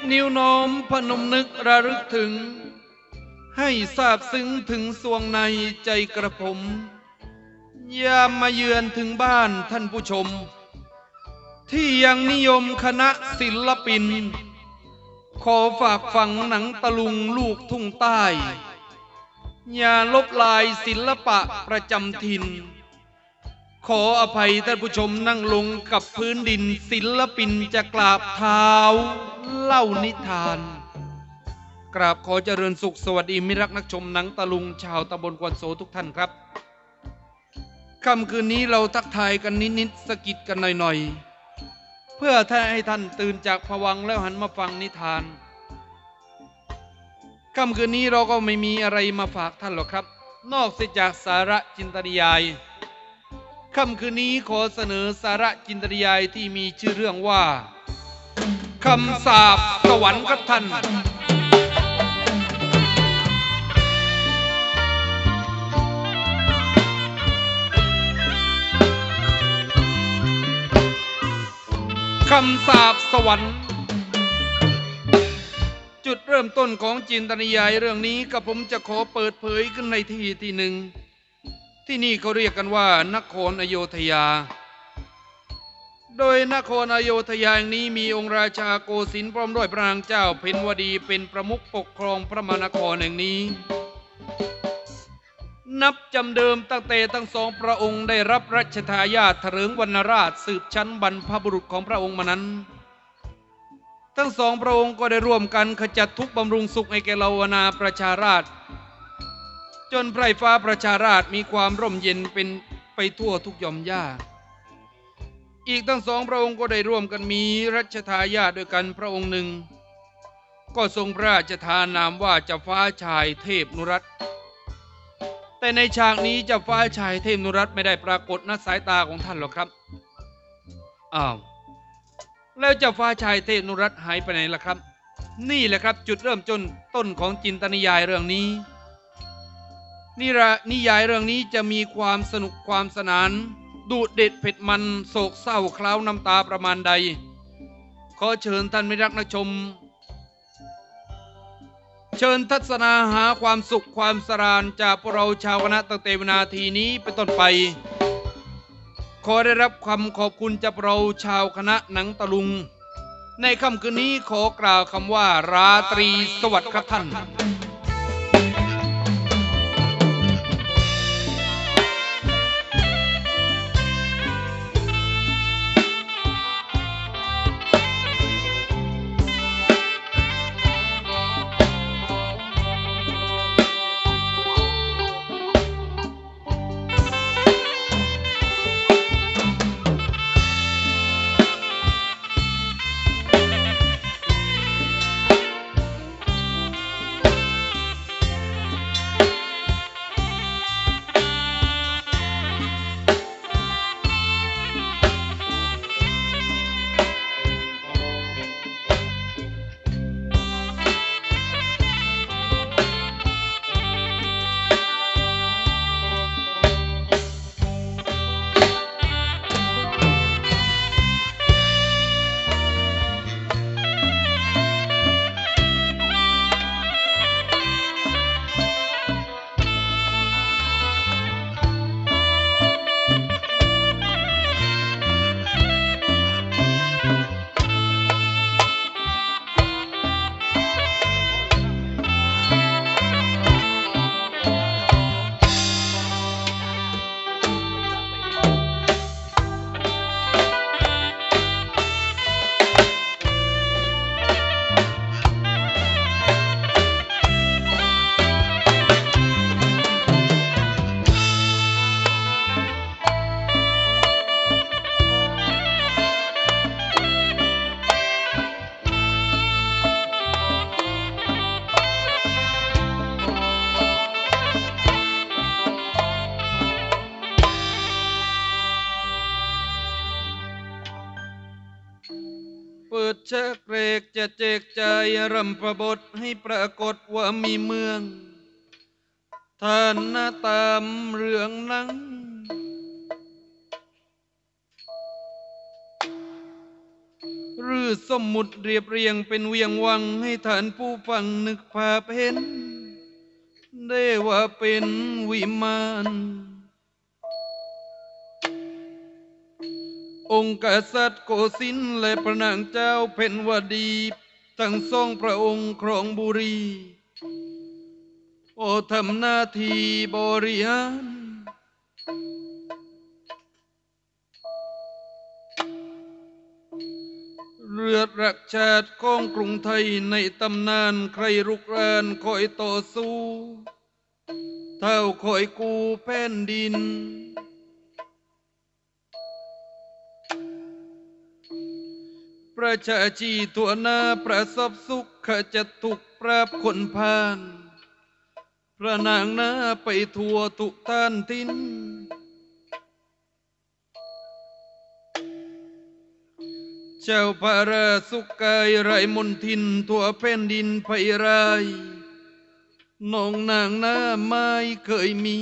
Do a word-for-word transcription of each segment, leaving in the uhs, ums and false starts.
นิ้วน้อมพนมนึกระลึกถึงให้ทราบซึ้งถึงสวงในใจกระผมยามมาเยือนถึงบ้านท่านผู้ชมที่ยังนิยมคณะศิลปินขอฝากฝังหนังตะลุงลูกทุ่งใต้อย่าลบลายศิลปะประจำถิ่นขออภัยท่านผู้ชมนั่งลงกับพื้นดินศิลปินจะกราบเท้าเล่านิทานกราบขอเจริญสุขสวัสดีมิตรรักนักชมหนังตะลุงชาวตำบลกวนโสทุกท่านครับค่ำคืนนี้เราทักทายกันนิดๆสะกิดกันหน่อยๆเพื่อให้ท่านตื่นจากภวังค์แล้วหันมาฟังนิทานค่ำคืนนี้เราก็ไม่มีอะไรมาฝากท่านหรอกครับนอกจากสาระจินตนิยายค่ำคืนนี้ขอเสนอสาระจินตนิยายที่มีชื่อเรื่องว่าคำสาปสวรรค์ครับท่านคำสาปสวรรค์จุดเริ่มต้นของจินตนิยายเรื่องนี้กับผมจะขอเปิดเผยขึ้นในที่ที่หนึ่งที่นี่เขาเรียกกันว่านครอโยธยาโดยนครอโยธยาแห่งนี้มีองค์ราชาโกสินทร์พร้อมด้วยพระนางเจ้าเพ็ญวดีเป็นประมุขปกครองพระมหานครแห่งนี้นับจำเดิมตั้งแต่ทั้งสองพระองค์ได้รับรัชทายาทเถลิงวรรณราชสืบชั้นบรรพบุรุษของพระองค์มานั้นทั้งสองพระองค์ก็ได้ร่วมกันขจัดทุกข์บำรุงสุขให้แก่เหล่าอาณาประชาราษฎร์จนไพร่ฟ้าประชาราษฎร์มีความร่มเย็นเป็นไปทั่วทุกหย่อมหญ้าอีกทั้งสองพระองค์ก็ได้ร่วมกันมีรัชทายาทด้วยกันพระองค์หนึ่งก็ทรงพระราชทานนามว่าเจ้าฟ้าชายเทพนุรัตน์แต่ในฉากนี้เจ้าฟ้าชายเทพนุรัตน์ไม่ได้ปรากฏณสายตาของท่านหรอกครับอ้าวแล้วเจ้าฟ้าชายเทพนุรัตน์หายไปไหนล่ะครับนี่แหละครับจุดเริ่มต้นต้นของจินตนิยายเรื่องนี้นิระนิยายเรื่องนี้จะมีความสนุกความสนานดุเด็ดเผ็ดมันโศกเศร้าคล้าวน้ำตาประมาณใดขอเชิญท่านมิตรรักนักชมเชิญทัศนาหาความสุขความสรานจากพวกเราชาวคณะตั้งแต่วินาทีนี้เป็นต้นไปขอได้รับคำขอบคุณจากเราชาวคณะหนังตะลุงในค่ำคืนนี้ขอกล่าวคำว่าราตรีสวัสดิ์ครับท่านชักเรกจะเจกใจรำประบทให้ปรากฏว่ามีเมืองท่านหน้าตามเรื่องนั้นฤาสมมุติเรียบเรียงเป็นเวียงวังให้ท่านผู้ฟังนึกภาพเห็นได้ว่าเป็นวิมานองค์กษัตริย์โกสินทร์และพระนางเจ้าเพ็ญวดีทั้งสองพระองค์ครองบุรีโอทำหน้าที่บริหารเรือรักชาติของกรุงไทยในตำนานใครรุกรานคอยต่อสู้เท่าคอยกู้แผ่นดินประชาชีทั่วหน้าประสบสุขขจะถูกปราบคนพานพระนางหน้าไปทั่วทุกท่านทินเจ้าพระราสุกกายไรมนทินทั่วแผ่นดินไพรายน้องนางหน้าไม่เคยมี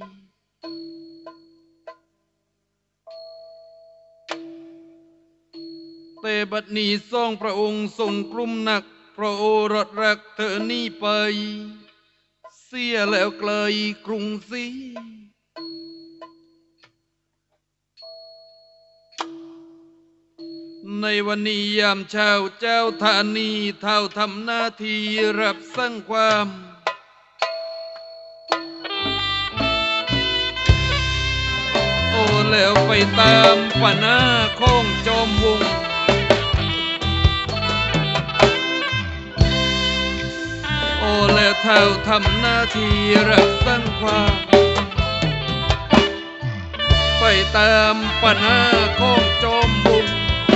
แต่บัดนี้ทรงพระองค์ทรงกลุ่มหนักพระโอรสรักเธอนี้ไปเสียแล้วไกลกรุงศรีในวันนี้ยามเช้าเจ้าธานีเท่าทำหน้าที่รับสั่งความโอ้แล้วไปตามปัญหาของจอมวงโอ้แล้วเท่าทำหน้าที่รับสั่งความไปตามปัญหาของจอมวง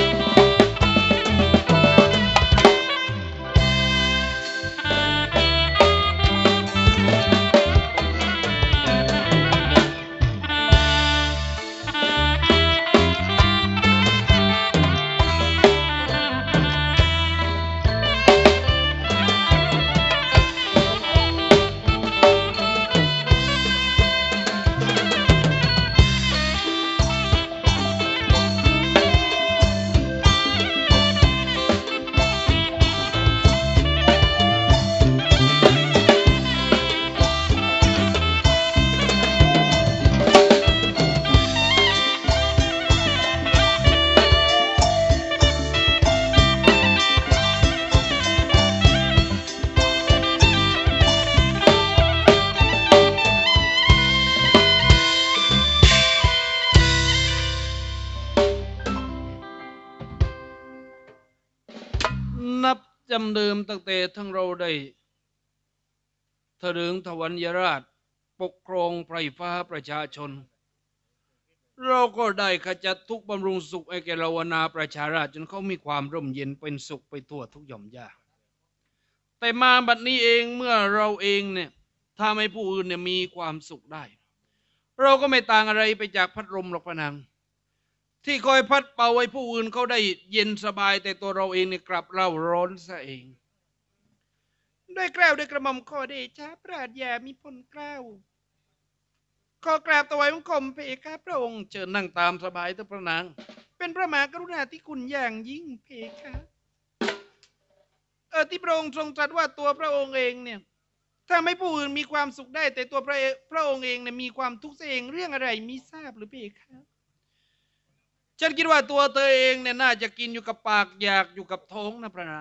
นับจำเดิมตั้งแต่ทั้งเราได้ทะเลิงทวัญราชปกครองไพร่ฟ้าประชาชนเราก็ได้ขจัดทุกบำรุงสุขไอ้แก่เราวนาประชาราชจนเขามีความร่มเย็นเป็นสุขไปทั่วทุกหย่อมย่าแต่มาบัดนี้เองเมื่อเราเองเนี่ยถ้าไม่ผู้อื่นเนี่ยมีความสุขได้เราก็ไม่ต่างอะไรไปจากพัดลมหรอกพะนางที่คอยพัดเป่าไว้ผู้อื่นเขาได้เย็นสบายแต่ตัวเราเองเนี่ยกลับเร่าร้อนซะเองด้วยกล้าวด้วยกระหม่อมขอเดชะพระราชยามีพลเกล้าขอกราบถวายบังคมเพคะพระองค์เชิญนั่งตามสบายเถิดพระนางเป็นพระมหากรุณาธิคุณอย่างยิ่งเพคะเออที่พระองค์ทรงตรัสว่าตัวพระองค์เองเนี่ยถ้าไม่ผู้อื่นมีความสุขได้แต่ตัวพระพระองค์เองเนี่ยมีความทุกข์เองเรื่องอะไรมิทราบหรือเพคะฉันคิดว่าตัวเธอเองเนี่ยน่าจะกินอยู่กับปากอยากอยู่กับท้องนะพระนาง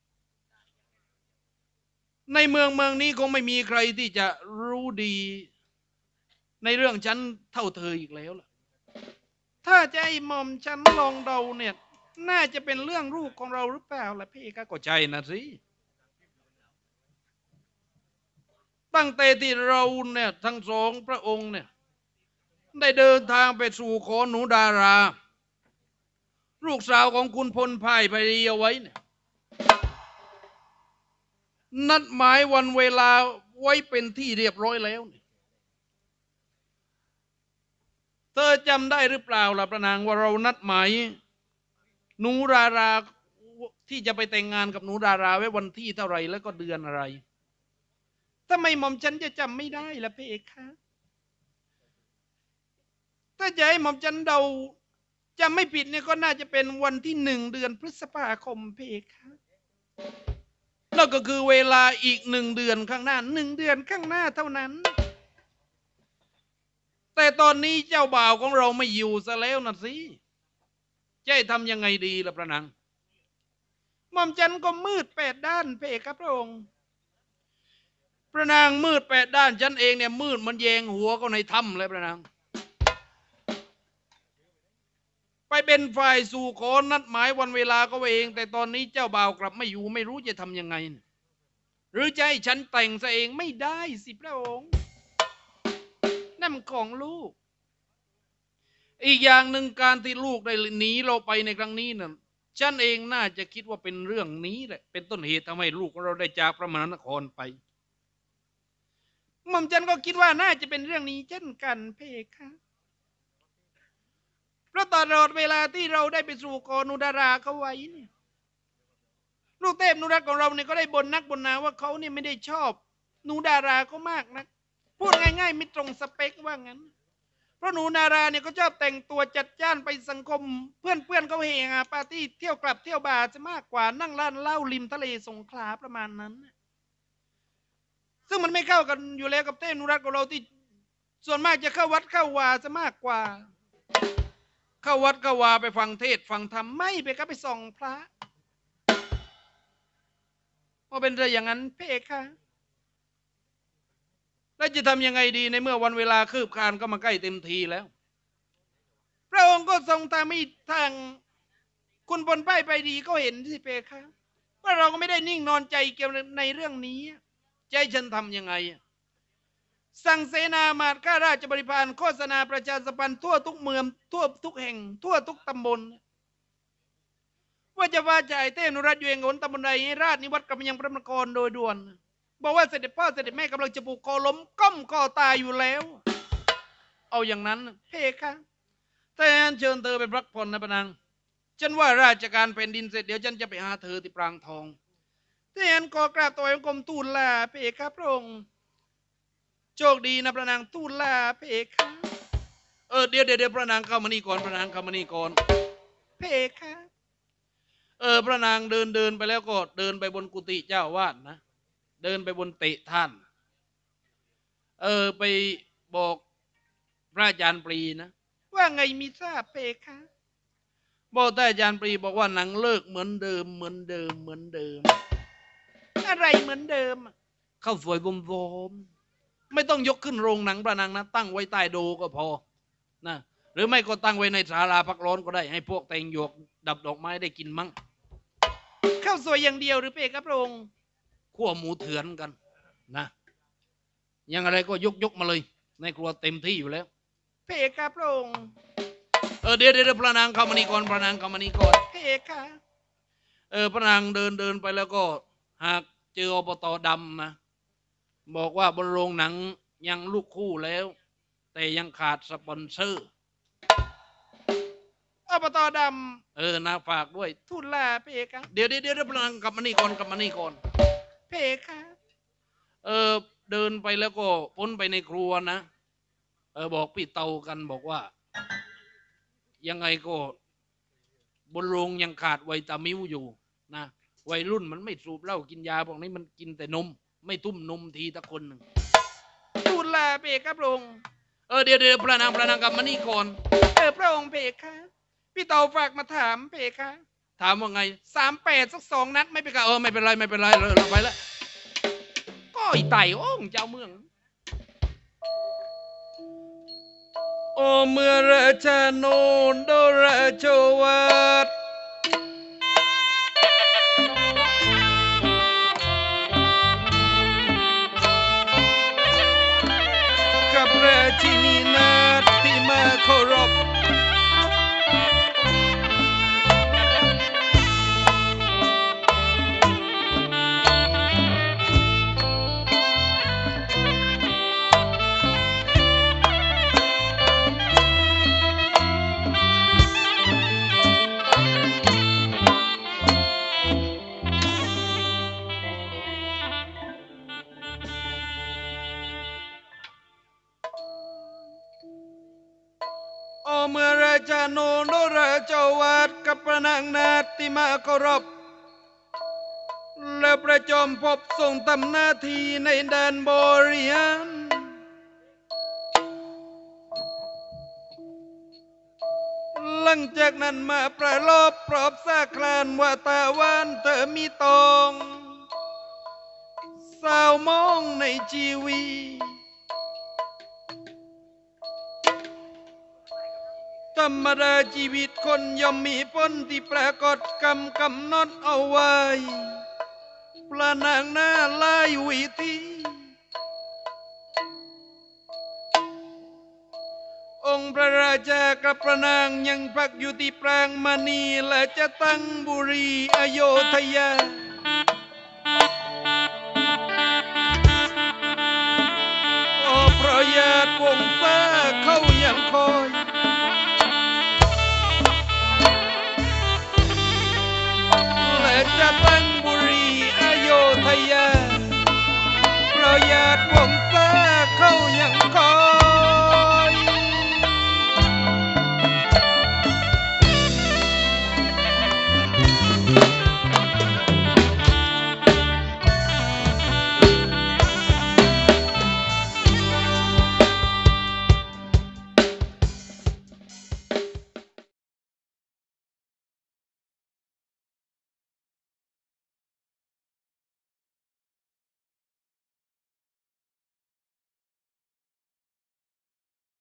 ในเมืองเมืองนี้คงไม่มีใครที่จะรู้ดีในเรื่องฉันเท่าเธออีกแล้วล่ะถ้าจะให้หม่อมฉันลองเดาเนี่ยน่าจะเป็นเรื่องลูกของเราหรือเปล่าล่ะพี่ก็ใช่นะสิตั้งแต่ที่เราเนี่ยทั้งสองพระองค์เนี่ยได้เดินทางไปสู่ขอหนูดาราลูกสาวของคุณพลพ่ายไปเอาไว้เนี่ยนัดหมายวันเวลาไว้เป็นที่เรียบร้อยแล้วเนี่ยเธอจำได้หรือเปล่าล่ะพระนางว่าเรานัดหมายหนูดาราที่จะไปแต่งงานกับหนูดาราไว้วันที่เท่าไหร่แล้วก็เดือนอะไรทำไมหม่อมฉันจะจำไม่ได้ล่ะเพคะถ้าจะให้หม่อมฉันเดาจำไม่ผิดเนี่ยก็น่าจะเป็นวันที่หนึ่งเดือนพฤษภาคมเพคะนั่นก็คือเวลาอีกหนึ่งเดือนข้างหน้าหนึ่งเดือนข้างหน้าเท่านั้นแต่ตอนนี้เจ้าบ่าวของเราไม่อยู่ซะแล้วนะสิจะทำยังไงดีล่ะพระนางหม่อมฉันก็มืดแปดด้านเพคะพระองค์พระนางมืดแปดด้านฉันเองเนี่ยมืดมันแยงหัวก็ในถ้ำเลยพระนางไปเป็นฝ่ายสู่ขอนัดหมายวันเวลาก็เองแต่ตอนนี้เจ้าบ่าวกลับไม่อยู่ไม่รู้จะทำยังไงหรือจะให้ฉันแต่งซะเองไม่ได้สิพระองค์นั่นของลูกอีกอย่างหนึ่งการที่ลูกได้หนีเราไปในครั้งนี้นั่นฉันเองน่าจะคิดว่าเป็นเรื่องนี้แหละเป็นต้นเหตุทำให้ลูกของเราได้จากพระมหานครไปหม่อมฉันก็คิดว่าน่าจะเป็นเรื่องนี้เช่นกันเพคะเพราะตลอดเวลาที่เราได้ไปสู่กอนุดาราเขาไว้เนี่ยลูกเทพนุรัตของเราเนี่ยก็ได้บ่นนักบ่นหนาว่าเขาเนี่ยไม่ได้ชอบหนูดาราเขามากนักพูดง่ายๆไม่ตรงสเปคว่างั้นเพราะหนูนาราเนี่ยเขาชอบแต่งตัวจัดจ้านไปสังคมเพื่อนเพื่อนเขาเฮฮาปาร์ตี้เที่ยวกลับเที่ยวบาร์จะมากกว่านั่งร้านเหล้าริมทะเลสงขลาประมาณนั้นซึ่งมันไม่เข้ากันอยู่แล้วกับเทพนุรัตของเราที่ส่วนมากจะเข้าวัดเข้าวาจะมากกว่าเข้าวัดเข้าวาไปฟังเทศฟังธรรมไม่ไปก็ไปส่องพระพอเป็นเรื่องอย่างนั้นเพคะแล้วจะทำยังไงดีในเมื่อวันเวลาคืบคลานก็มาใกล้เต็มทีแล้วพระองค์ก็ทรงตามให้ทางคุณบนป้ายไปดีก็เห็นสิเพคะว่าเราก็ไม่ได้นิ่งนอนใจเกี่ยวในเรื่องนี้จะให้ฉันทำยังไงสั่งเสนามาข้าราชบริพารโฆษณาประชาสัมพันธ์ทั่วทุกเมืองทั่วทุกแห่งทั่วทุกตำบลว่าจะว่าจ่ายเต้นุรัตอยู่เองหนตำบลใดให้ราชนิวัตรกับยังพระนครโดยด่วนบอกว่าเสด็จพ่อเสด็จแม่กำลังจะผูกคอล้มก้มคอตายอยู่แล้วเอาอย่างนั้นเพคะถ้าอย่างนั้นเชิญเธอไปพักผ่อนนะพะนางฉันว่าราชการแผ่นดินเสร็จเดี๋ยวฉันจะไปหาเธอที่ปรางทองถ้าอย่างนั้นขอกราบถวายบังคมทูลลาเพคะพระองค์โชคดีนะพระนางทูลลาเพคะเออเดี๋ยวเดี๋ยวพระนางเข้ามานี่ก่อนพระนางเข้ามานี่ก่อนเพคะเออพระนางเดินเดินไปแล้วก็เดินไปบนกุฏิเจ้าวาดนะเดินไปบนเตะท่านเออไปบอกพระอาจารย์ปรีนะว่าไงมีทราบเพคะบอกแต่อาจารย์ปรีบอกว่าหนังเลิกเหมือนเดิมเหมือนเดิมเหมือนเดิมอะไรเหมือนเดิมเข้าสวยบมบมไม่ต้องยกขึ้นโรงหนังพระนางนะตั้งไว้ใต้โดก็พอนะหรือไม่ก็ตั้งไว้ในศาลาพักร้อนก็ได้ให้พวกแตงหยวกดับดอกไม้ได้กินมั้งข้าวสวยอย่างเดียวหรือเพคะพระองค์ขั้วหมูเถื่อนกันนะยังอะไรก็ยกยกมาเลยในครัวเต็มที่อยู่แล้วเพคะพระองค์เออเดี๋ยวเดี๋ยวพระนางเข้ามานี่ก่อนพระนางเข้ามานี่ก่อนเพคะเออพระนางเดินเดินไปแล้วก็หากเจออบต.ดำนะบอกว่าบนโรงหนังยังลูกคู่แล้วแต่ยังขาดสปอนเซอร์อบต.ดำเออนาฝากด้วยทุนลาเพคะเดี๋ยวเดี๋ยวเดี๋ยวพระนางกลับมานี่ก่อนกลับมานี่ก่อนเพคะเออเดินไปแล้วก็พ้นไปในครัวนะเออบอกพี่เตากันบอกว่ายังไงก็บนโรงยังขาดไวตามิวอยู่นะวัยรุ่นมันไม่สูบเหล้ากินยาพวกนี้มันกินแต่นมไม่ทุ่มนมทีตะคนหนึ่งทูลลาเพคะพระองค์เออเดี๋ยวเดี๋ยวพระนางพระนางกลับมานี่ก่อนเออพระองค์เพคะพี่เตาฝากมาถามเพคะถามว่าไงสามแปดสักสองนัดไม่เป็นไรเออไม่เป็นไรไม่เป็นไรเราเราไปแล้วก็อีไต่โอ้เจ้าเมืองโอเมื่อราชาโนนโดราชวัตกับราชินีนาถที่มาเคารพโอเมื่อราชาโนโนราเจ้าวาดกับพระนางนาติมาเคารพและประจอมพบทรงทำหน้าที่ในด้านบริหารหลังจากนั้นมาประลบปรอบซาคลานว่าตาวันเธอมีตองสาวมองในชีวิตธรรมดาชีวิตคนย่อมมีพ้นที่ปรากฏกรรมกำหนดเอาไว้พระนางหน้าลายวิธีองค์พระราชากับพระนางยังพักอยู่ที่ปรางมณีและจะตั้งบุรีอโยธยา